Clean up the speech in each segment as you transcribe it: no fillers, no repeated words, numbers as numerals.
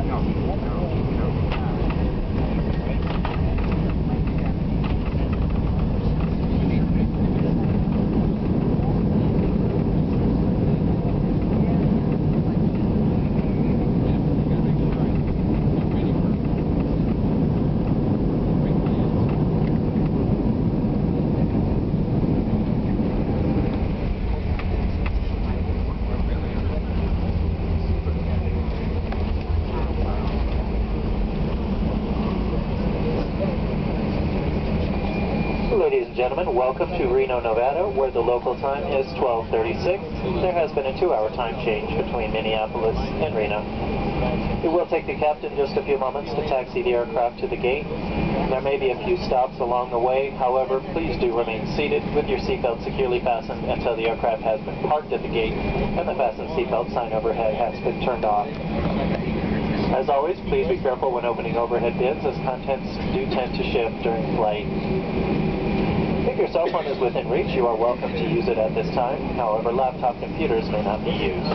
Ladies and gentlemen, welcome to Reno, Nevada, where the local time is 12:36. There has been a 2-hour time change between Minneapolis and Reno. It will take the captain just a few moments to taxi the aircraft to the gate. There may be a few stops along the way. However, please do remain seated with your seatbelt securely fastened until the aircraft has been parked at the gate and the fasten seatbelt sign overhead has been turned off. As always, please be careful when opening overhead bins, as contents do tend to shift during flight. If your cell phone is within reach, you are welcome to use it at this time. However, laptop computers may not be used.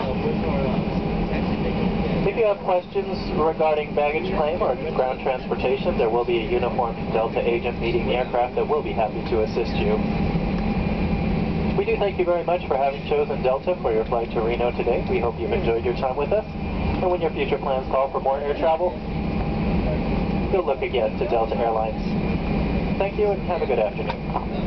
If you have questions regarding baggage claim or ground transportation, there will be a uniformed Delta agent meeting the aircraft that will be happy to assist you. We do thank you very much for having chosen Delta for your flight to Reno today. We hope you've enjoyed your time with us. And when your future plans call for more air travel, you'll look again to Delta Airlines. Thank you and have a good afternoon.